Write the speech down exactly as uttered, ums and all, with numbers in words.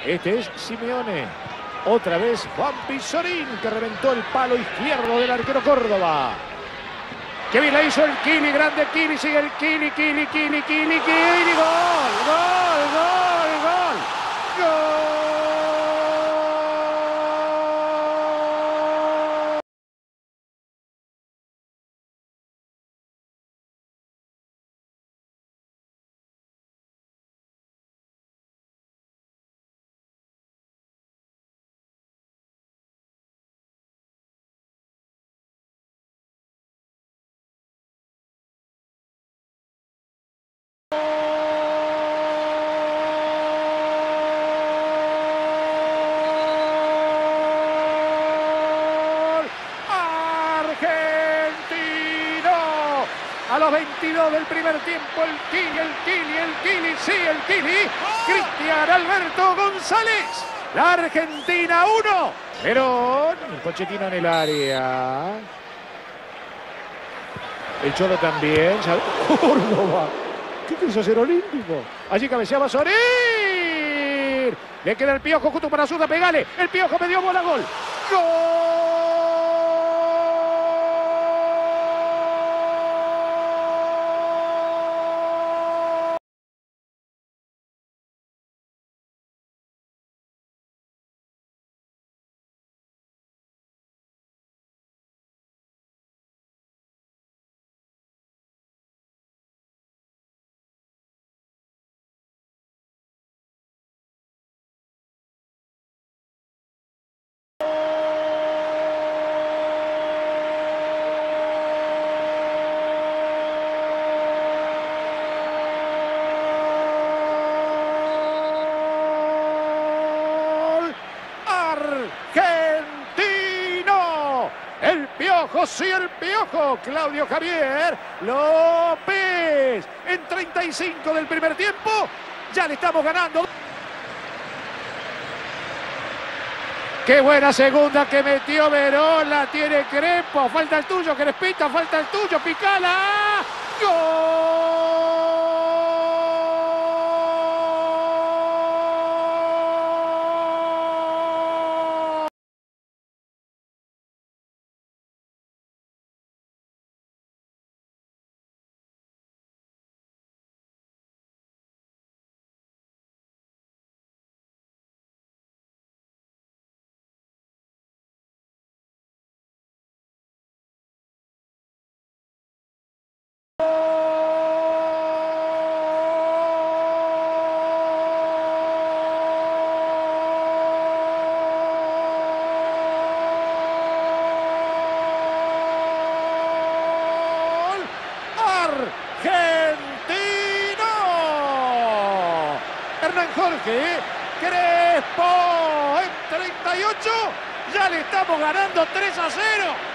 Este es Simeone. Otra vez Juan Pizorín, que reventó el palo izquierdo del arquero Córdoba. Que bien la hizo el Kili, grande Kili, sigue el Kili, Kili, Kili, Kili, Kili, gol, gol, gol, gol, gol. A los veintidós del primer tiempo, el Kili, el Kili, el Kili, sí, el Kili. Cristian Alberto González. La Argentina uno. Pero Pochettino en el área. El Cholo también. Córdoba. ¿Qué quiso hacer olímpico? Allí cabeceaba Sorín. Le queda el Piojo justo para Suda, pegale. El Piojo me dio bola, gol. ¡Gol! Argentino, el Piojo, sí, el Piojo, Claudio Javier López, en treinta y cinco del primer tiempo, ya le estamos ganando. Qué buena segunda que metió Verón, la tiene Crespo, falta el tuyo, Crespita, falta el tuyo, Picala, ¡gol! Argentino. Hernán Jorge Crespo en treinta y ocho. Ya le estamos ganando tres a cero.